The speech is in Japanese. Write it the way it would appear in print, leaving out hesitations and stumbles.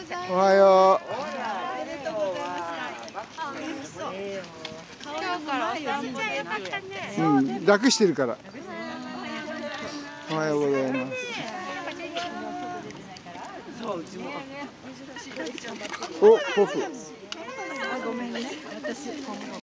おはよう。うん、楽してるから。おはようございます。お、ポフ。